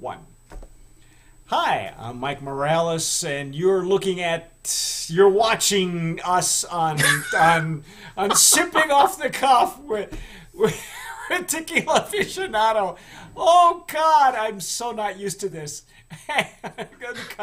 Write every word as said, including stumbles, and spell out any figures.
one. Hi, I'm Mike Morales, and you're looking at, you're watching us on on on sipping off the cuff with, with, with Tequila Aficionado. Oh God, I'm so not used to this.